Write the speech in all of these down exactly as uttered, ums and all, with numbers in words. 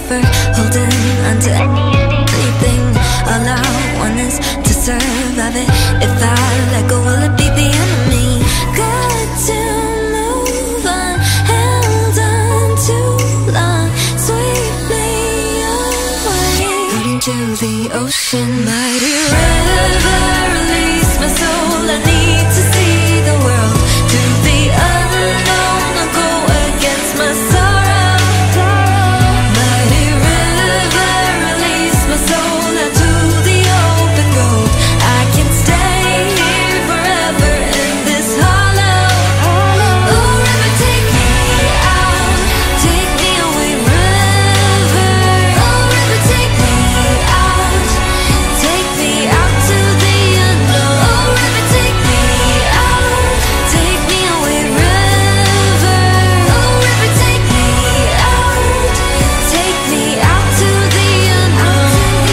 forever, holding onto anything. All I want is to survive it. If I let go, will it be the enemy? Got to move on, held on too long. Sweep me away out into the ocean. Mighty river, release my soul. I need to see the world. To the unknown, I'll go against my sorrow. Mighty river, release my soul out to the open road. I can stay here forever in this hollow. Oh, river, take me out, take me away, river. Oh, river, take me out, take me out to the unknown. Oh, river, take me out, take me away, river. Oh, river, take me out, take me out to the unknown.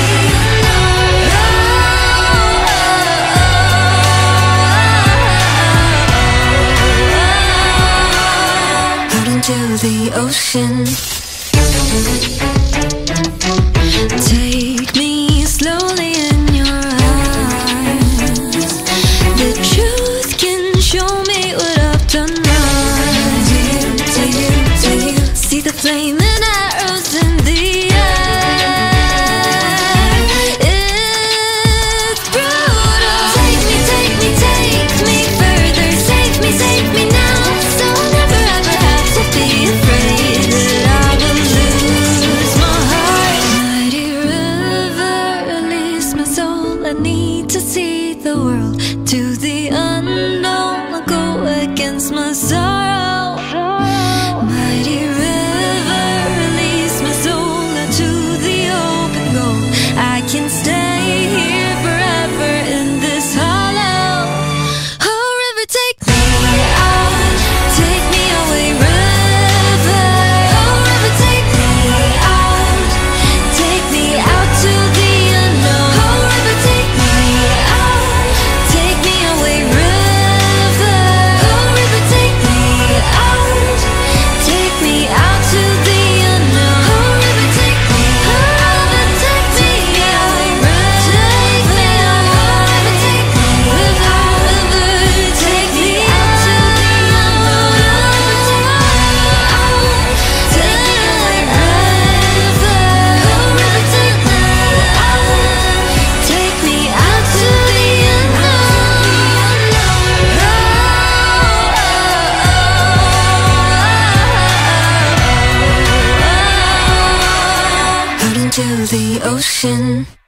Out into the ocean. Take me slowly in your eyes. The truth can show me what I've done wrong. Do you, do you, do you see the flaming arrows in the air? It's brutal. Take me, take me, take me further. Save me, save me now. So I'll never ever have to be afraid that I will lose my heart. Mighty river, release my soul. I need to see the world. To the unknown, I'll go against my sorrow. Mighty river, release my soul out to the open road. I can stay here forever in this hollow. Oh, river, take me out, take me away, river. Oh, river, take me out, take me out to the unknown. Oh, river, take me out, take me away, river. Oh, river, take me out, take me out to the unknown. Oh, river, take me out, take me away, river. Take me out, take me without river. Take me out to the unknown. Take me away, river. Oh, river, take me out, take me out to the unknown. Out into the ocean.